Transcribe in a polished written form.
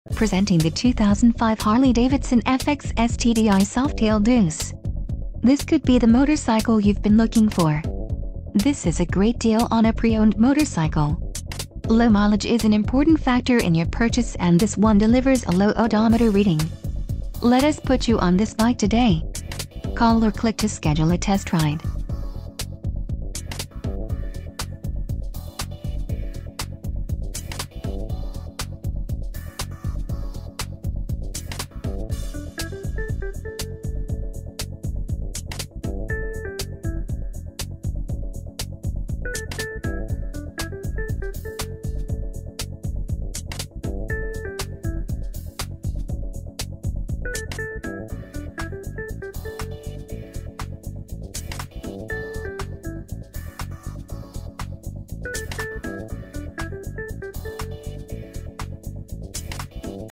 Presenting the 2005 Harley-Davidson FXSTD-I Softail Deuce. This could be the motorcycle you've been looking for. This is a great deal on a pre-owned motorcycle. Low mileage is an important factor in your purchase, and this one delivers a low odometer reading. Let us put you on this bike today. Call or click to schedule a test ride.